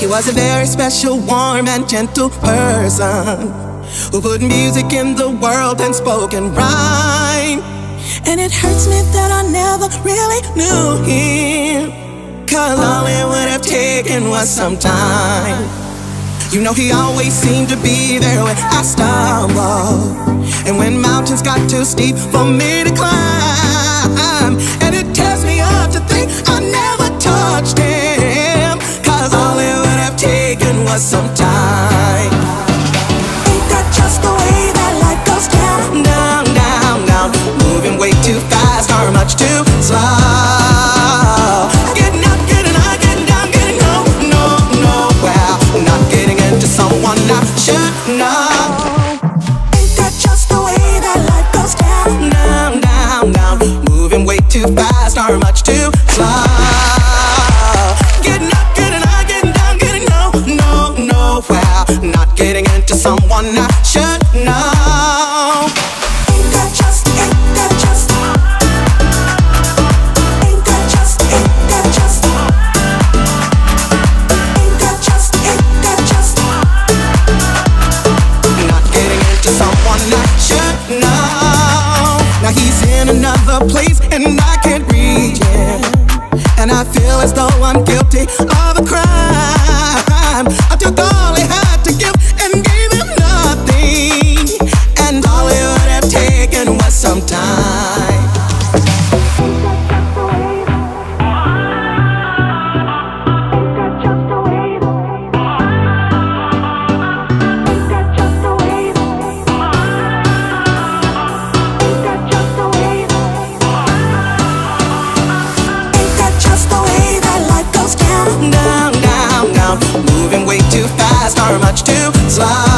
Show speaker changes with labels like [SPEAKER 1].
[SPEAKER 1] was a very special, warm and gentle person who put music in the world and spoke in rhyme. And it hurts me that I never really knew him, 'cause all it would have taken was some time. You know, he always seemed to be there when I stumbled, and when mountains got too steep for me to climb. And it tears me up to think I never touched him, 'cause all it would have taken was some time. Ain't that just the way that life goes down? Down, down, down, moving way too fast or much too slow. Getting up, getting high, getting down, getting low. No, no, well, not getting into someone I should know. Ain't that just the way that life goes down? Down, down, down, moving way too fast or much too slow. Getting up, getting high, getting down, getting low. No, no, well, not getting into someone I should know. Ain't that just, ain't that just, ain't that just, ain't that just, ain't that just, ain't that just, not getting into someone I should know. Now he's in another place and I can't reach him, and I feel as though I'm guilty of a crime. I took all he had to give and gave him nothing, and all it would have taken was some time. Down, down, down, moving way too fast or much too slow.